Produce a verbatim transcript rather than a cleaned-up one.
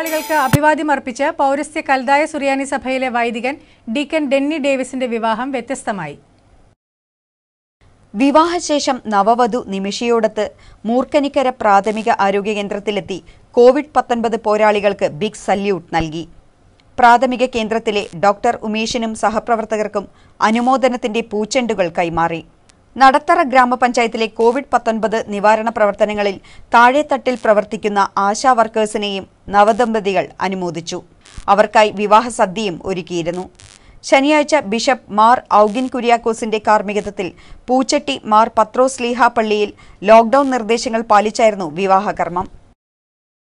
പോരാളികൾക്ക് അഭിവാദ്യം അർപ്പിച്ച് പൗരസ്ത്യ കൽദായ സുറിയാനി സഭയിലെ വൈദികൻ ഡീക്കൻ ഡെന്നി ഡേവിസിന്റെ വിവാഹം വ്യത്യസ്തമായി. വിവാഹശേഷം നവവധു നിമിഷയോടൊത്ത് മൂർക്കനിക്കര പ്രാഥമിക ആരോഗ്യ കേന്ദ്രത്തിലെത്തി കോവിഡ് പത്തൊൻപത് പോരാളികൾക്ക് ബിഗ് സല്യൂട്ട് നൽകി. പ്രാഥമിക കേന്ദ്രത്തിലെ ഡോക്ടർ ഉമേഷിനും സഹപ്രവർത്തകർക്കും അനുമോദനത്തിന്റെ പൂച്ചെണ്ടുകൾ കൈമാറി. നടത്തറ ഗ്രാമപഞ്ചായത്തിലെ കോവിഡ് പത്തൊൻപത് നിവാരണ പ്രവർത്തനങ്ങളിൽ താഴെത്തട്ടിൽ പ്രവർത്തിക്കുന്ന ആശാ വർക്കേഴ്സിനെയും നവദമ്പതികൾ അനുമോദിച്ചു. അവർക്കായി വിവാഹ സദ്യയും ഒരുക്കിയിരുന്നു. ശനിയാഴ്ച ബിഷപ്പ് മാർ ഔഗിൻ കുര്യാക്കോസിന്റെ കാർമ്മികത്വത്തിൽ പൂച്ചട്ടി മാർ പത്രോസ് ലീഹ പള്ളിയിൽ ലോക്ഡൌൺ നിർദ്ദേശങ്ങൾ പാലിച്ചായിരുന്നു വിവാഹകർമ്മം.